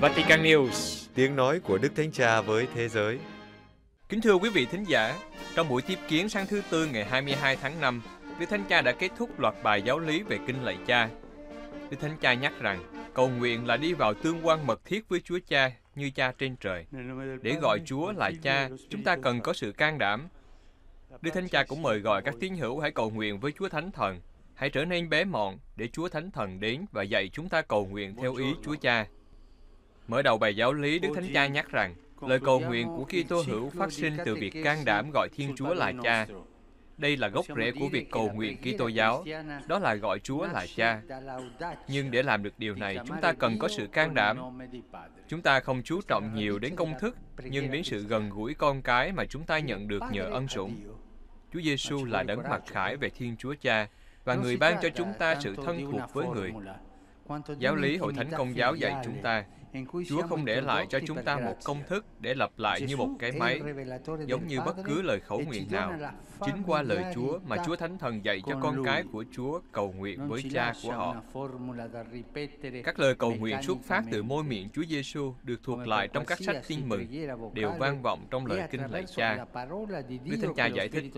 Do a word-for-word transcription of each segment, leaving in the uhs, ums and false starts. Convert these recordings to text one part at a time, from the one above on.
Vatican News, tiếng nói của Đức Thánh Cha với thế giới. Kính thưa quý vị thính giả, trong buổi tiếp kiến sáng thứ Tư ngày hai mươi hai tháng năm, Đức Thánh Cha đã kết thúc loạt bài giáo lý về Kinh Lạy Cha. Đức Thánh Cha nhắc rằng cầu nguyện là đi vào tương quan mật thiết với Chúa Cha như Cha trên trời. Để gọi Chúa là Cha, chúng ta cần có sự can đảm. Đức Thánh Cha cũng mời gọi các tín hữu hãy cầu nguyện với Chúa Thánh Thần, hãy trở nên bé mọn để Chúa Thánh Thần đến và dạy chúng ta cầu nguyện theo ý Chúa Cha. Mở đầu bài giáo lý, Đức Thánh Cha nhắc rằng lời cầu nguyện của Kitô hữu phát sinh từ việc can đảm gọi Thiên Chúa là Cha. Đây là gốc rễ của việc cầu nguyện Kitô giáo, đó là gọi Chúa là Cha. Nhưng để làm được điều này, chúng ta cần có sự can đảm. Chúng ta không chú trọng nhiều đến công thức, nhưng đến sự gần gũi con cái mà chúng ta nhận được nhờ ân sủng. Chúa Giêsu là đấng mặc khải về Thiên Chúa Cha, và người ban cho chúng ta sự thân thuộc với người. Giáo lý Hội Thánh Công giáo dạy chúng ta, Chúa không để lại cho chúng ta một công thức để lặp lại như một cái máy, giống như bất cứ lời khẩu nguyện nào. Chính qua lời Chúa mà Chúa Thánh Thần dạy cho con cái của Chúa cầu nguyện với Cha của họ. Các lời cầu nguyện xuất phát từ môi miệng Chúa Giêsu được thuộc lại trong các sách Tin Mừng, đều vang vọng trong lời Kinh Lạy Cha. Đức Thánh Cha giải thích,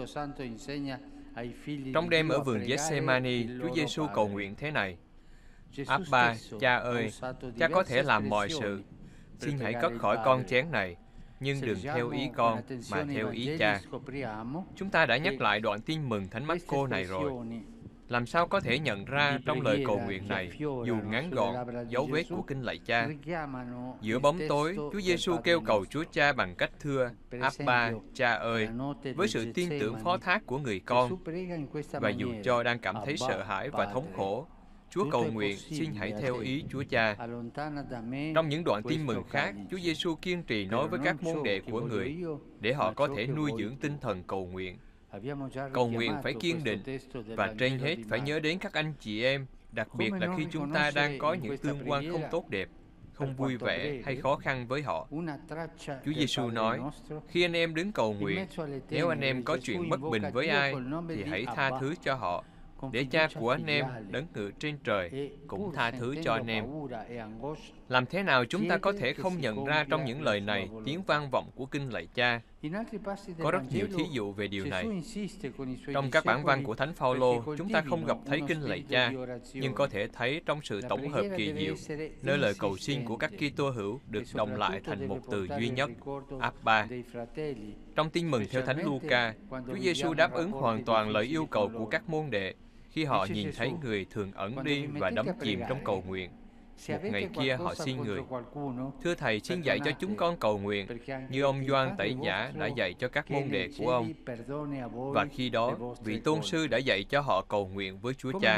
trong đêm ở vườn Gethsemane, Chúa Giêsu cầu nguyện thế này: Abba, Cha ơi, Cha có thể làm mọi sự. Xin hãy cất khỏi con chén này, nhưng đừng theo ý con, mà theo ý Cha. Chúng ta đã nhắc lại đoạn Tin Mừng Thánh Mác-cô này rồi. Làm sao có thể nhận ra trong lời cầu nguyện này, dù ngắn gọn, dấu vết của Kinh Lạy Cha? Giữa bóng tối, Chúa Giêsu kêu cầu Chúa Cha bằng cách thưa, Abba, Cha ơi, với sự tin tưởng phó thác của người con. Và dù cho đang cảm thấy sợ hãi và thống khổ, Chúa cầu nguyện, xin hãy theo ý Chúa Cha. Trong những đoạn Tin Mừng khác, Chúa Giêsu kiên trì nói với các môn đệ của người để họ có thể nuôi dưỡng tinh thần cầu nguyện. Cầu nguyện phải kiên định, và trên hết phải nhớ đến các anh chị em, đặc biệt là khi chúng ta đang có những tương quan không tốt đẹp, không vui vẻ hay khó khăn với họ. Chúa Giêsu nói, khi anh em đứng cầu nguyện, nếu anh em có chuyện bất bình với ai, thì hãy tha thứ cho họ, để Cha của anh em đấng ngự trên trời cũng tha thứ cho anh em. Làm thế nào chúng ta có thể không nhận ra trong những lời này tiếng vang vọng của Kinh Lạy Cha? Có rất nhiều thí dụ về điều này. Trong các bản văn của Thánh Phaolô, chúng ta không gặp thấy Kinh Lạy Cha, nhưng có thể thấy trong sự tổng hợp kỳ diệu, nơi lời cầu xin của các Kitô hữu được đồng lại thành một từ duy nhất, Abba. Trong Tin Mừng theo Thánh Luca, Chúa Giêsu đáp ứng hoàn toàn lời yêu cầu của các môn đệ khi họ nhìn thấy người thường ẩn đi và đắm chìm trong cầu nguyện. Một ngày kia họ xin người, thưa Thầy, xin dạy cho chúng con cầu nguyện, như ông Gioan Tẩy Giả đã dạy cho các môn đệ của ông. Và khi đó, vị tôn sư đã dạy cho họ cầu nguyện với Chúa Cha.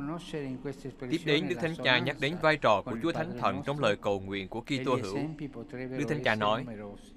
Tiếp đến, Đức Thánh Cha nhắc đến vai trò của Chúa Thánh Thần trong lời cầu nguyện của Kitô hữu. Đức Thánh Cha nói,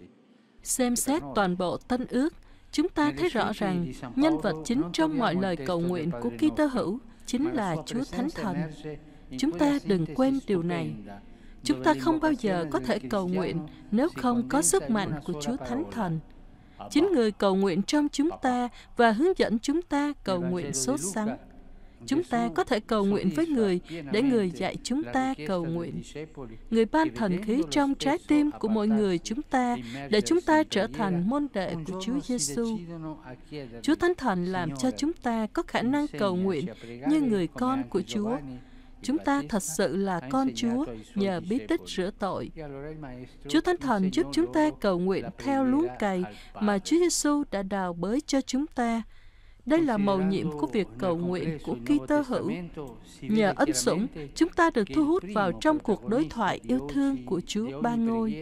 xem xét toàn bộ Tân Ước, chúng ta thấy rõ rằng nhân vật chính trong mọi lời cầu nguyện của Kitô hữu chính là Chúa Thánh Thần. Chúng ta đừng quên điều này. Chúng ta không bao giờ có thể cầu nguyện nếu không có sức mạnh của Chúa Thánh Thần. Chính người cầu nguyện trong chúng ta và hướng dẫn chúng ta cầu nguyện sốt sắng. Chúng ta có thể cầu nguyện với người để người dạy chúng ta cầu nguyện. Người ban thần khí trong trái tim của mỗi người chúng ta để chúng ta trở thành môn đệ của Chúa Giêsu. Chúa Thánh Thần làm cho chúng ta có khả năng cầu nguyện như người con của Chúa. Chúng ta thật sự là con Chúa nhờ bí tích rửa tội. Chúa Thánh Thần giúp chúng ta cầu nguyện theo luống cày mà Chúa Giêsu đã đào bới cho chúng ta. Đây là mầu nhiệm của việc cầu nguyện của Kitô hữu. Nhờ ân sủng, chúng ta được thu hút vào trong cuộc đối thoại yêu thương của Chúa Ba Ngôi.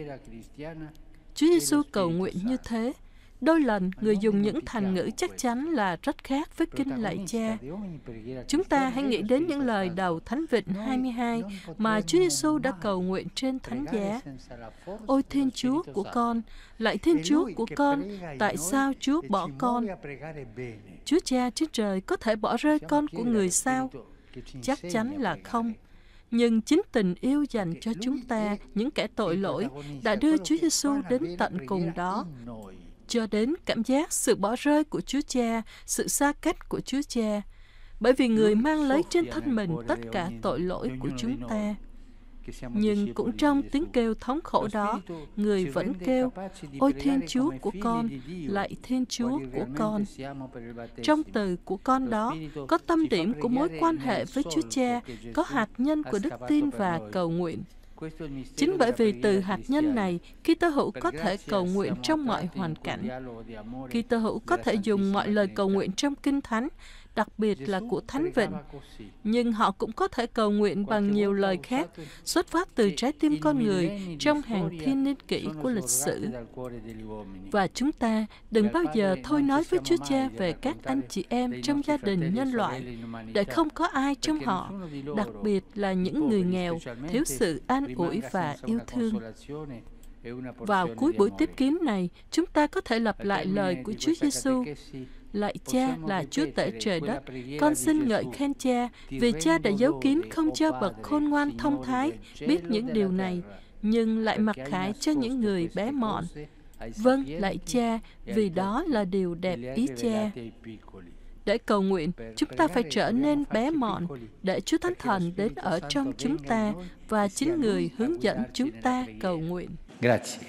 Chúa Giêsu cầu nguyện như thế. Đôi lần, người dùng những thành ngữ chắc chắn là rất khác với Kinh Lạy Cha. Chúng ta hãy nghĩ đến những lời đầu Thánh Vịnh hai mươi hai mà Chúa Giêsu đã cầu nguyện trên thánh giá. Ôi Thiên Chúa của con, lạy Thiên Chúa của con, tại sao Chúa bỏ con? Chúa Cha trên trời có thể bỏ rơi con của người sao? Chắc chắn là không. Nhưng chính tình yêu dành cho chúng ta, những kẻ tội lỗi, đã đưa Chúa Giêsu đến tận cùng đó. Cho đến cảm giác sự bỏ rơi của Chúa Cha, sự xa cách của Chúa Cha, bởi vì người mang lấy trên thân mình tất cả tội lỗi của chúng ta. Nhưng cũng trong tiếng kêu thống khổ đó, người vẫn kêu, ôi Thiên Chúa của con, lạy Thiên Chúa của con. Trong từ của con đó, có tâm điểm của mối quan hệ với Chúa Cha, có hạt nhân của đức tin và cầu nguyện. Chính bởi vì từ hạt nhân này, Kitô hữu có thể cầu nguyện trong mọi hoàn cảnh. Kitô hữu có thể dùng mọi lời cầu nguyện trong Kinh Thánh, đặc biệt là của Thánh Vịnh. Nhưng họ cũng có thể cầu nguyện bằng nhiều lời khác, xuất phát từ trái tim con người trong hàng thiên niên kỷ của lịch sử. Và chúng ta đừng bao giờ thôi nói với Chúa Cha về các anh chị em trong gia đình nhân loại, để không có ai trong họ, đặc biệt là những người nghèo, thiếu sự an ủi và yêu thương. Vào cuối buổi tiếp kiến này, chúng ta có thể lặp lại lời của Chúa Giêsu: lạy Cha là Chúa tể trời đất, con xin ngợi khen Cha, vì Cha đã giấu kín không cho bậc khôn ngoan thông thái biết những điều này, nhưng lại mặc khải cho những người bé mọn. Vâng, lạy Cha, vì đó là điều đẹp ý Cha. Để cầu nguyện, chúng ta phải trở nên bé mọn, để Chúa Thánh Thần đến ở trong chúng ta và chính người hướng dẫn chúng ta cầu nguyện. Grazie.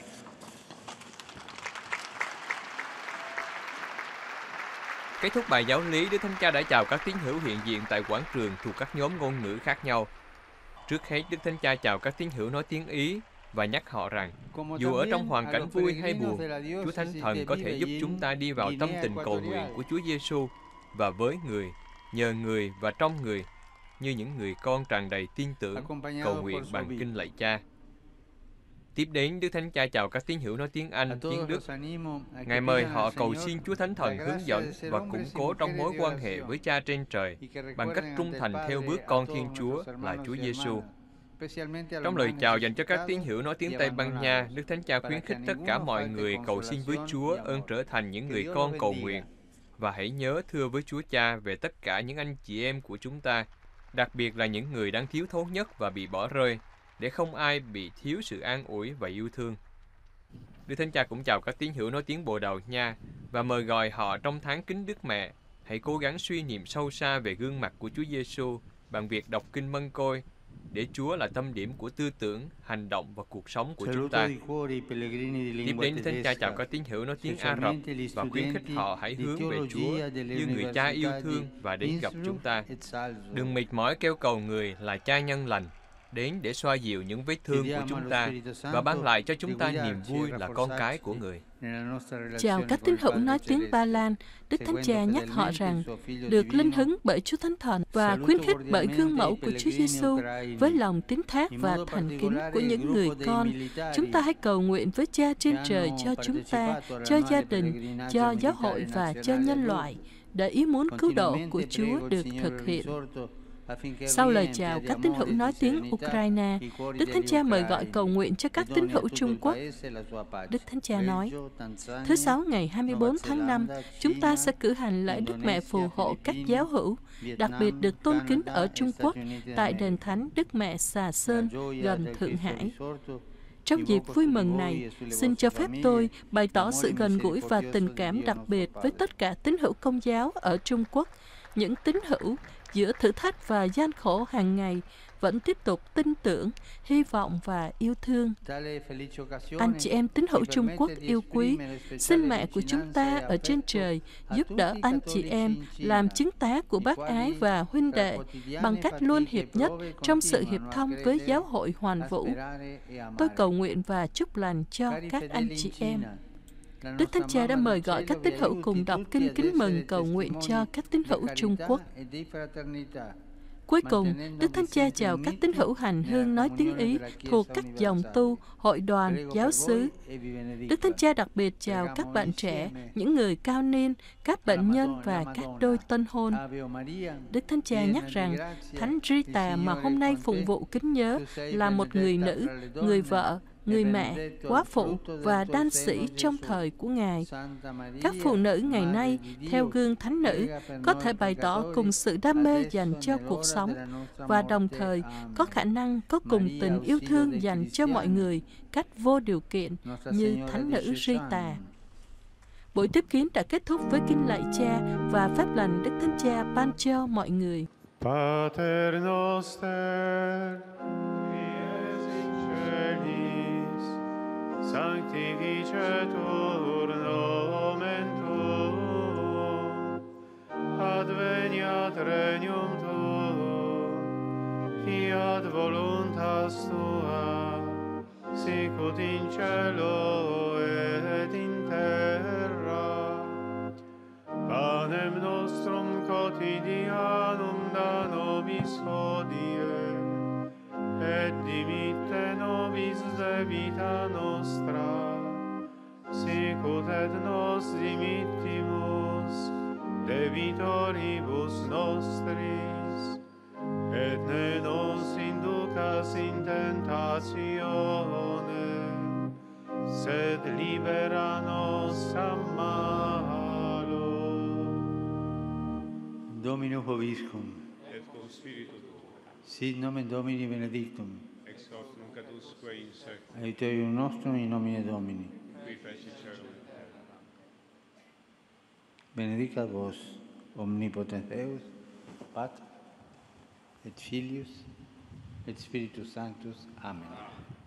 Kết thúc bài giáo lý, Đức Thánh Cha đã chào các tín hữu hiện diện tại quảng trường thuộc các nhóm ngôn ngữ khác nhau. Trước hết, Đức Thánh Cha chào các tín hữu nói tiếng Ý và nhắc họ rằng, dù ở trong hoàn cảnh vui hay buồn, Chúa Thánh Thần có thể giúp chúng ta đi vào tâm tình cầu nguyện của Chúa Giêsu và với người, nhờ người và trong người, như những người con tràn đầy tin tưởng, cầu nguyện bằng kinh lạy Cha. Tiếp đến, Đức Thánh Cha chào các tín hữu nói tiếng Anh, tiếng Đức. Ngài mời họ cầu xin Chúa Thánh Thần hướng dẫn và củng cố trong mối quan hệ với Cha trên trời bằng cách trung thành theo bước con Thiên Chúa là Chúa Giêsu. Trong lời chào dành cho các tín hữu nói tiếng Tây Ban Nha, Đức Thánh Cha khuyến khích tất cả mọi người cầu xin với Chúa ơn trở thành những người con cầu nguyện và hãy nhớ thưa với Chúa Cha về tất cả những anh chị em của chúng ta, đặc biệt là những người đang thiếu thốn nhất và bị bỏ rơi, để không ai bị thiếu sự an ủi và yêu thương. Đức Thánh Cha cũng chào các tín hữu nói tiếng Bồ Đào Nha và mời gọi họ trong tháng kính Đức Mẹ, hãy cố gắng suy niệm sâu xa về gương mặt của Chúa Giêsu bằng việc đọc kinh Mân Côi, để Chúa là tâm điểm của tư tưởng, hành động và cuộc sống của chúng ta. Tiếp đến, Đức Thánh Cha chào các tín hữu nói tiếng Ả Rập và khuyến khích họ hãy hướng về Chúa như người Cha yêu thương và đến gặp chúng ta. Đừng mệt mỏi kêu cầu người là Cha nhân lành, đến để xoa dịu những vết thương của chúng ta và ban lại cho chúng ta niềm vui là con cái của người. Chào các tín hữu nói tiếng Ba Lan, Đức Thánh Cha nhắc họ rằng được linh hứng bởi Chúa Thánh Thần và khuyến khích bởi gương mẫu của Chúa Giêsu với lòng tín thác và thành kính của những người con. Chúng ta hãy cầu nguyện với Cha trên trời cho chúng ta, cho gia đình, cho giáo hội và cho nhân loại, để ý muốn cứu độ của Chúa được thực hiện. Sau lời chào các tín hữu nói tiếng Ukraine, Đức Thánh Cha mời gọi cầu nguyện cho các tín hữu Trung Quốc. Đức Thánh Cha nói, thứ Sáu ngày hai mươi bốn tháng năm, chúng ta sẽ cử hành lễ Đức Mẹ phù hộ các giáo hữu, đặc biệt được tôn kính ở Trung Quốc, tại đền thánh Đức Mẹ Xà Sơn, gần Thượng Hải. Trong dịp vui mừng này, xin cho phép tôi bày tỏ sự gần gũi và tình cảm đặc biệt với tất cả tín hữu Công giáo ở Trung Quốc, những tín hữu giữa thử thách và gian khổ hàng ngày vẫn tiếp tục tin tưởng, hy vọng và yêu thương. Anh chị em tín hữu Trung Quốc yêu quý, xin Mẹ của chúng ta ở trên trời giúp đỡ anh chị em làm chứng tá của bác ái và huynh đệ bằng cách luôn hiệp nhất trong sự hiệp thông với giáo hội hoàn vũ. Tôi cầu nguyện và chúc lành cho các anh chị em. Đức Thánh Cha đã mời gọi các tín hữu cùng đọc kinh kính mừng cầu nguyện cho các tín hữu Trung Quốc. Cuối cùng, Đức Thánh Cha chào các tín hữu hành hương nói tiếng Ý thuộc các dòng tu, hội đoàn, giáo xứ. Đức Thánh Cha đặc biệt chào các bạn trẻ, những người cao niên, các bệnh nhân và các đôi tân hôn. Đức Thánh Cha nhắc rằng, Thánh Rita mà hôm nay phụng vụ kính nhớ là một người nữ, người vợ, người mẹ, quá phụ và đan sĩ trong thời của Ngài. Các phụ nữ ngày nay, theo gương thánh nữ, có thể bày tỏ cùng sự đam mê dành cho cuộc sống và đồng thời có khả năng có cùng tình yêu thương dành cho mọi người cách vô điều kiện như thánh nữ Rita. Buổi tiếp kiến đã kết thúc với kinh lạy Cha và phép lành Đức Thánh Cha ban cho mọi người. Pater noster, dicitur nomen tuum, adveniat regnum tuum, fiat voluntas tua, sicut in cielo et in terra. Panem nostrum quotidianum da nobis hodie, et dimitte nobis debita nostra, sicut et nos dimittimus debitoribus nostris, et ne nos inducas in tentatione, sed libera nos a malo. Domino vobiscum. Et cum spiritu tuo. Sit nomen Domini benedictum. Ex hoc nunc adusque in seculum. Aiuterium nostrum in nomine Domini. Qui feci celum et terra. Benedicat vos, omnipotens Deus, Pater, et Filius, et Spiritus Sanctus. Amen.